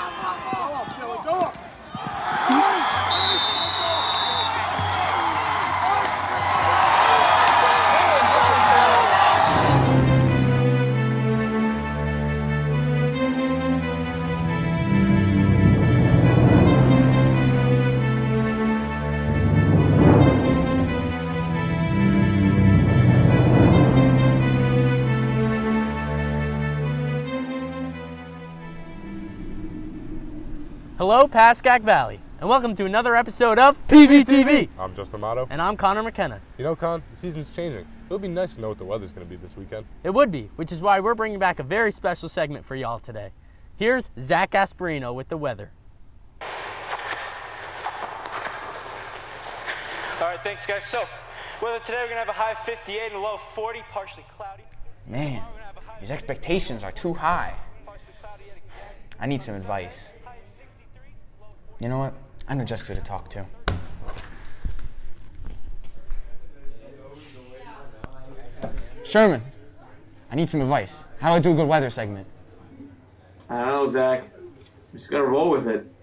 Hello, Pascack Valley, and welcome to another episode of Pvtv. I'm Justin Amato. And I'm Connor McKenna. You know, Con, the season's changing. It would be nice to know what the weather's going to be this weekend. It would be, which is why we're bringing back a very special segment for y'all today. Here's Zach Gasparino with the weather. All right, thanks, guys. So, weather today, we're going to have a high of 58 and a low of 40, partially cloudy. Man, these expectations are too high. I need some advice. You know what? I know just who to talk to. Sherman, I need some advice. How do I do a good weather segment? I don't know, Zach. You just gotta roll with it.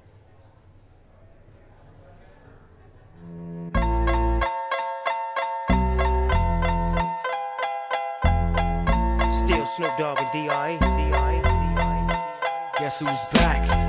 Still Snoop Dogg and D.I. Guess who's back?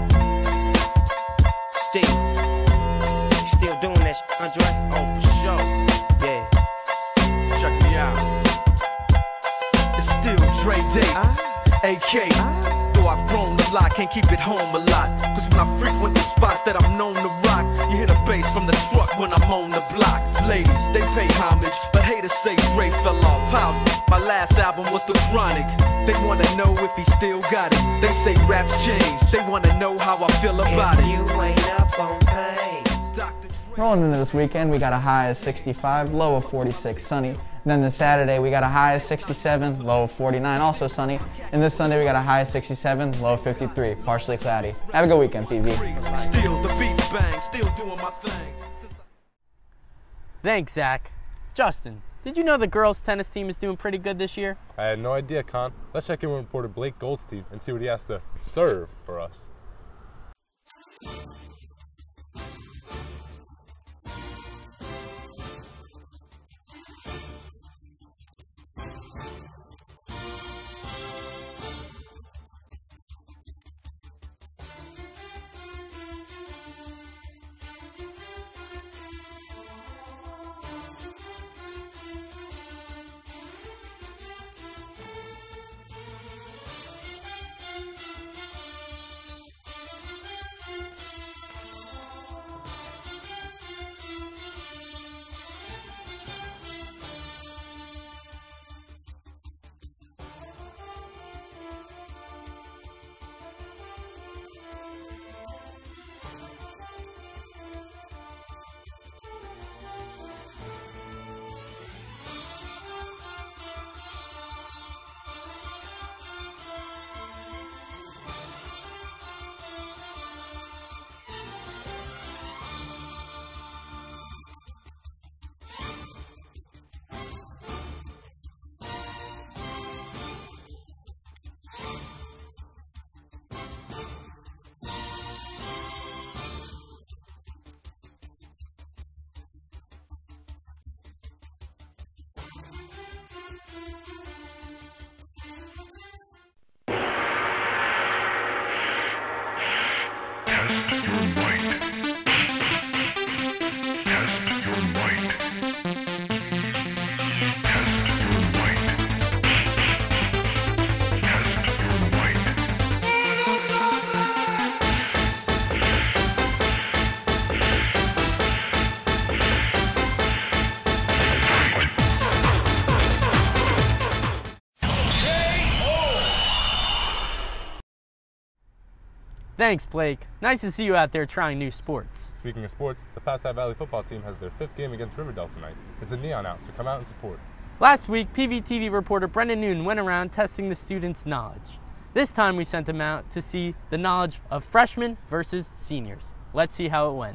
Still doing that shit, Andre? Oh, for sure. Yeah. Check me out. It's still Dre Day, AK. Though I've grown a lot, can't keep it home a lot. Cause when I frequent the spots that I'm known to rock, you hear the bass from the truck when I'm on the block. Ladies, they pay homage, but haters say Dre fell off. How? My last album was The Chronic. They wanna know if he still got it. They say raps change. They wanna know how I feel about it. You ain't up on pace. Rolling into this weekend, we got a high of 65, low of 46, sunny. Then this Saturday, we got a high of 67, low of 49, also sunny. And this Sunday, we got a high of 67, low of 53, partially cloudy. Have a good weekend, PV. Still the beats bang, still doing my thing. Thanks, Zach. Justin, did you know the girls' tennis team is doing pretty good this year? I had no idea, Con. Let's check in with reporter Blake Goldstein and see what he has to serve for us. Thanks, Blake. Nice to see you out there trying new sports. Speaking of sports, the Pascack Valley football team has their 5th game against Riverdale tonight. It's a neon out, so come out and support. Last week, Pvtv reporter Brendan Noonan went around testing the students' knowledge. This time we sent him out to see the knowledge of freshmen versus seniors. Let's see how it went.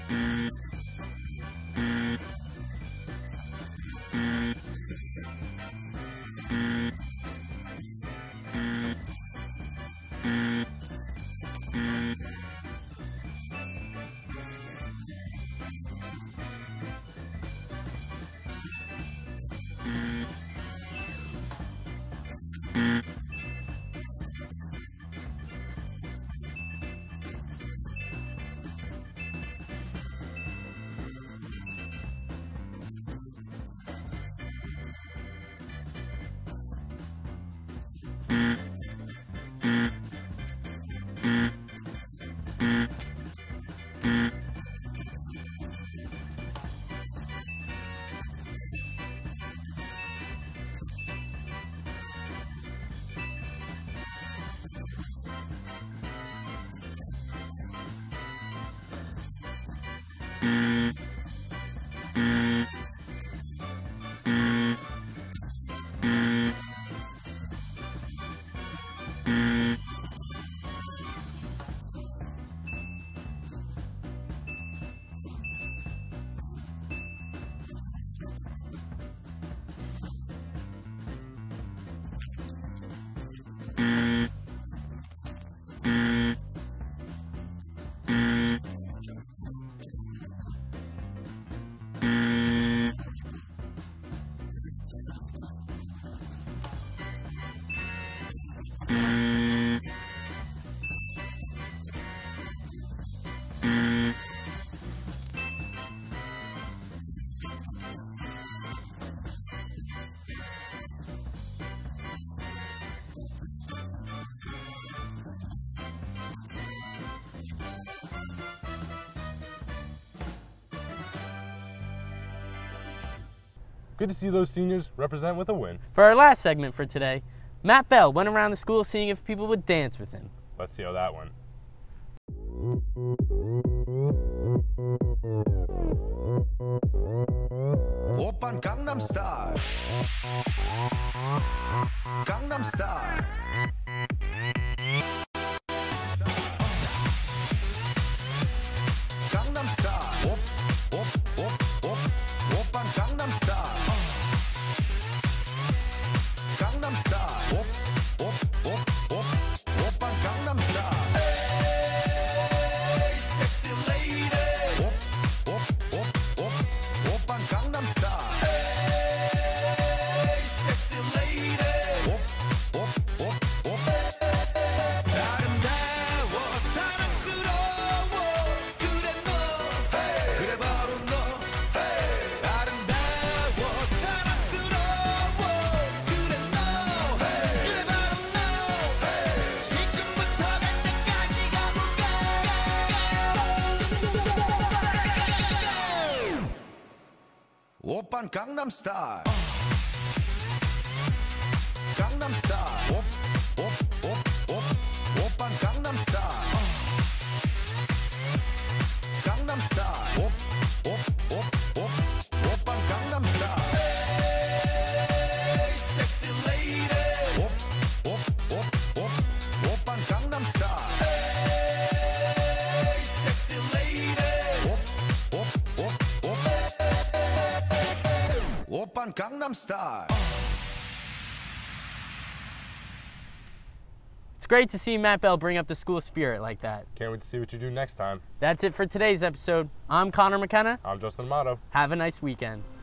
Good to see those seniors represent with a win. For our last segment for today, Matt Bell went around the school seeing if people would dance with him. Let's see how that went. Oppan Gangnam Style. Gangnam Style. Gangnam Style. Oppan Gangnam Style. Gangnam Style. Oppan Gangnam Style. Hey, sexy lady. Oppan Gangnam Style. Hey, sexy lady. 아름다워 사랑스러워 그래 너 그래 바로 너 아름다워 사랑스러워 그래 너 그래 바로 너 지금부터 갈 때까지 가볼까 오빤 강남 스타일 강남 스타일 오빤 강남 스타일 강남 스타일 오빤 강남 스타일 Hey, sexy lady 오빤 강남 스타일 Hey, sexy lady 오빤 강남 스타일 It's great to see Matt Bell bring up the school spirit like that. Can't wait to see what you do next time. That's it for today's episode. I'm Connor McKenna. I'm Justin Amato. Have a nice weekend.